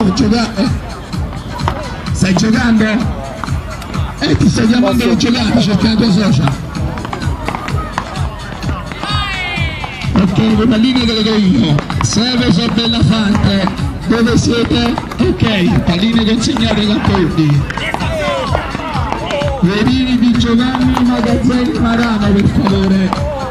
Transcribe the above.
Stai giocando? Ti stai chiamando lo giocare, cerca la tua socia. Ok, le palline che le do io. Serve so Bellafante. Dove siete? Ok, palline consegnate con Tordi. Verini di Giovanni Magazzini Marano, per favore.